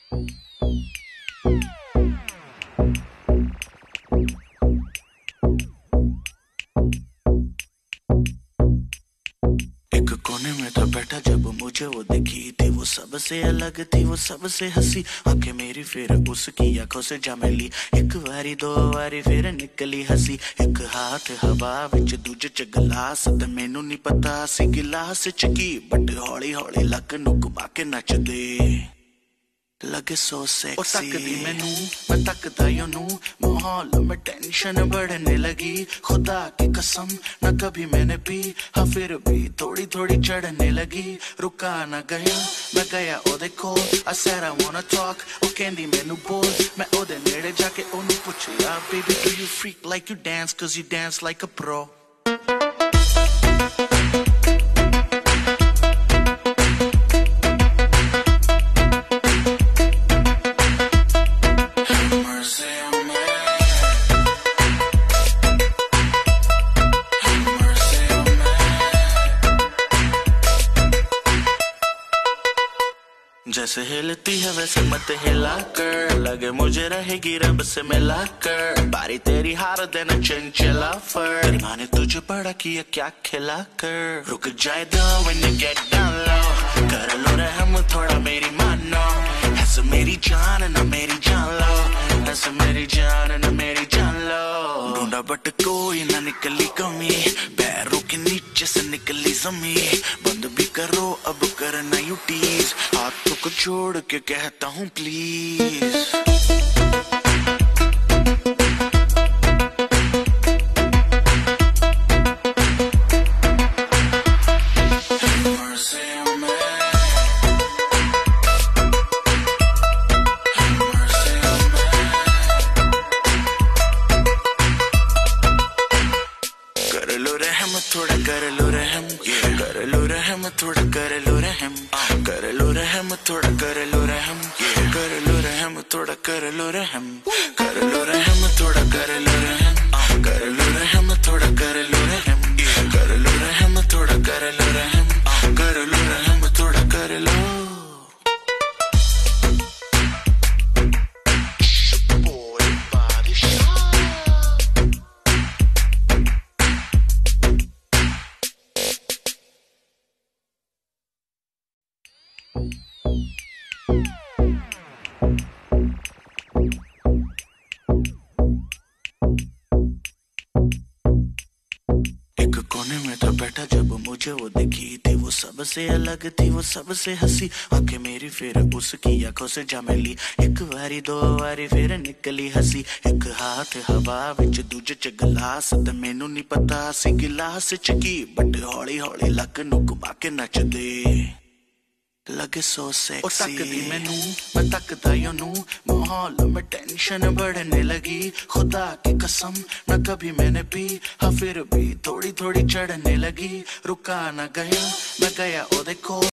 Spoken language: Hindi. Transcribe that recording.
एक कोने में था बैठा जब मुझे वो दिखी थी, वो सबसे अलग थी, वो सबसे हंसी। आंखें मेरी फिर उसकी आंखों से जा मिली, एक बारी दो बारी फिर निकली हंसी। एक हाथ हवा विच दूजे च गिलास, ते मैनू नहीं पता सी गिलास च की, बट हौली हौली लक नू घुमा के नचदे लगे सो सेक्सी। और तकदी मैनू मैं तकदा योनू, माहौल में टेंशन बढ़ने लगी। खुदा की कसम न कभी मैंने पी, हाँ फिर भी थोड़ी थोड़ी चढ़ने लगी। रुका न गया मैं गया ओदे कोल, I said I wanna talk, ओ कहंदी मैनू बोल। मैं ओदे नेड़े जाके ओनू पुछया, baby do you freak like you dance, cause you dance like a pro। जैसे हिलती है वैसे मत हिला कर, लगे मुझे रहेगी रब से मिला कर। बारी तेरी हार देना चंचला फर, तेरी माँ ने तुझे बड़ा किया क्या खिला कर। रुक जाए दो when you get down low, कर लो रहम थोड़ा मेरी मानो। ऐसे मेरी जान ना मेरी जान लो, ऐसे मेरी जान ना मेरी जान लो। ढूंढा बट कोई ना निकली कमी, पैरों के नीचे से निकली जमी। बंद भी करो अब करना यू टीज, हाथों को छोड़ के कहता हूँ प्लीज। कर लो रहम थोड़ा कर लो रहम, कर लो रहम थोड़ा कर लो रहम, कर लो रहम थोड़ा कर लो रहम, कर लो रहम थोड़ा कर लो रहम, कर लो रहम थोड़ा कर लो रहम, कर लो रहम थोड़ा कर लो रहम, कर लो रहम थोड़ा कर लो रहम, कर लो रहम थोड़ा कर लो। एक कोने में था बैठा जब मुझे वो दिखी थी, वो सबसे अलग थी, वो सबसे हंसी। आंखें मेरी फिर उसकी आंखों से जा मिली, एक बारी दो बारी फिर निकली हंसी। एक हाथ हवा विच दूजे च गिलास, ते मैनू नहीं पता सी गिलास च की, बट हौली हौली लक नू घुमा के नचदे लगे सो सेक्सी। और तकदी मैनू मैं तकदा योनू, माहौल में टेंशन बढ़ने लगी। खुदा की कसम न कभी मैंने पी, हाँ फिर भी थोड़ी थोड़ी चढ़ने लगी। रुका न गया मैं गया ओदे कोल।